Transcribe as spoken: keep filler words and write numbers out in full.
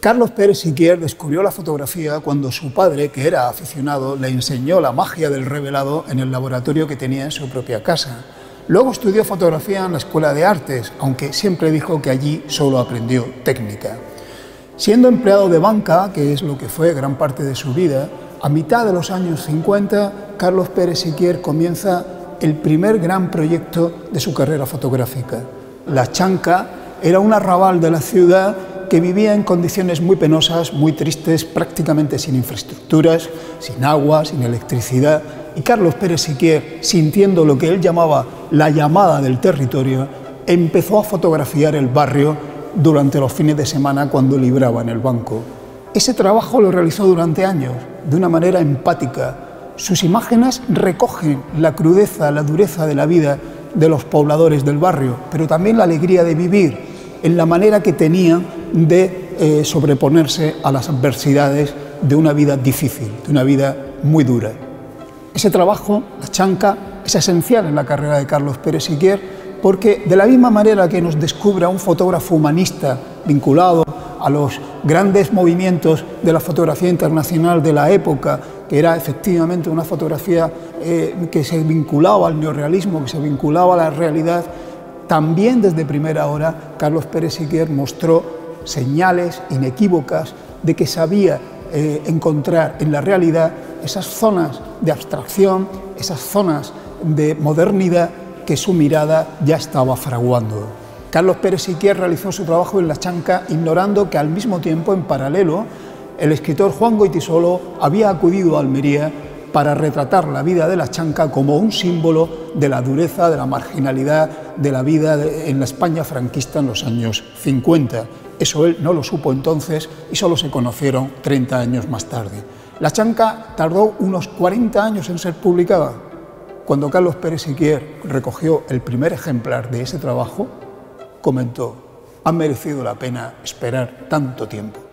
Carlos Pérez Siquier descubrió la fotografía cuando su padre, que era aficionado, le enseñó la magia del revelado en el laboratorio que tenía en su propia casa. Luego estudió fotografía en la Escuela de Artes, aunque siempre dijo que allí solo aprendió técnica. Siendo empleado de banca, que es lo que fue gran parte de su vida, a mitad de los años cincuenta, Carlos Pérez Siquier comienza el primer gran proyecto de su carrera fotográfica. La Chanca era un arrabal de la ciudad que vivía en condiciones muy penosas, muy tristes, prácticamente sin infraestructuras, sin agua, sin electricidad. Y Carlos Pérez Siquier, sintiendo lo que él llamaba la llamada del territorio, empezó a fotografiar el barrio durante los fines de semana cuando libraba en el banco. Ese trabajo lo realizó durante años, de una manera empática. Sus imágenes recogen la crudeza, la dureza de la vida de los pobladores del barrio, pero también la alegría de vivir, en la manera que tenían de eh, sobreponerse a las adversidades de una vida difícil, de una vida muy dura. Ese trabajo, La Chanca, es esencial en la carrera de Carlos Pérez Siquier, porque de la misma manera que nos descubre a un fotógrafo humanista vinculado a los grandes movimientos de la fotografía internacional de la época, que era efectivamente una fotografía eh, que se vinculaba al neorrealismo, que se vinculaba a la realidad, también desde primera hora Carlos Pérez Siquier mostró señales inequívocas de que sabía eh, encontrar en la realidad esas zonas de abstracción, esas zonas de modernidad que su mirada ya estaba fraguando. Carlos Pérez Siquier realizó su trabajo en La Chanca ignorando que al mismo tiempo, en paralelo, el escritor Juan Goytisolo había acudido a Almería para retratar la vida de La Chanca como un símbolo de la dureza, de la marginalidad, de la vida en la España franquista en los años cincuenta. Eso él no lo supo entonces y solo se conocieron treinta años más tarde. La Chanca tardó unos cuarenta años en ser publicada. Cuando Carlos Pérez Siquier recogió el primer ejemplar de ese trabajo, comentó: «Ha merecido la pena esperar tanto tiempo».